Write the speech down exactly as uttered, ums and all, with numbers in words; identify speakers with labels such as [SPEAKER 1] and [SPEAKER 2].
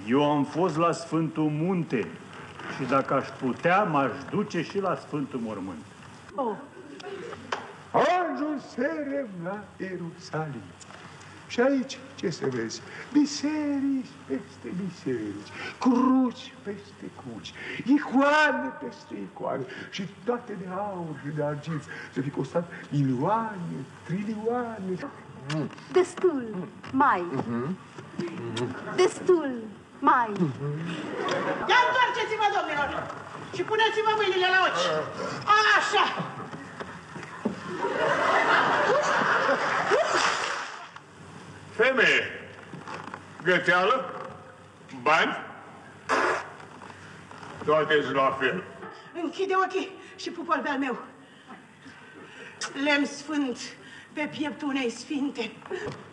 [SPEAKER 1] Eu am fost la Sfântul Munte și dacă aș putea, m-aș duce și la Sfântul Mormânt.
[SPEAKER 2] Oh.
[SPEAKER 3] Ajunserem la Ierusalim. Și aici, ce să vezi? Biserici peste biserici, cruci peste cruci, icoane peste icoane și toate de aur și de argint. Să fi costat milioane, trilioane.
[SPEAKER 2] Destul, mai. Destul, mai.
[SPEAKER 4] Ia întoarceți-vă, domnilor, și puneți-vă mâinile la ochi. Așa.
[SPEAKER 3] Femeie, găteală, bani, toate-s la fel.
[SPEAKER 4] Închide ochii și pupă-l pe al meu. Lemn sfânt pe pieptul unei sfinte.